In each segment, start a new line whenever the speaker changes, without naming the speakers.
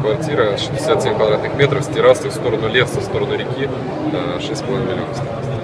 квартира, 67 квадратных метров с террасой в сторону леса, в сторону реки, 6,5 миллионов.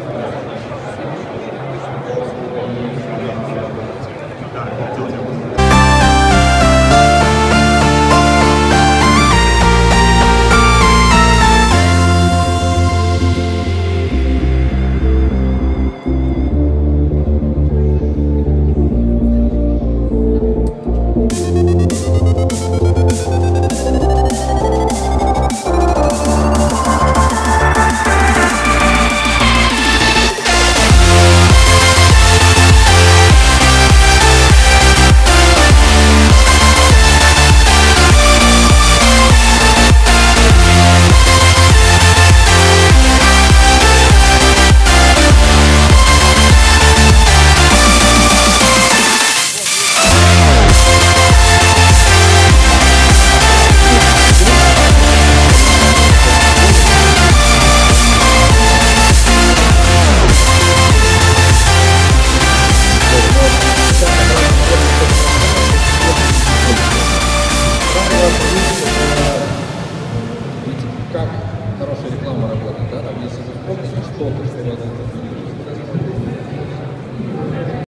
Как хорошая реклама работает, да? Там, если вы вспомните что-то, что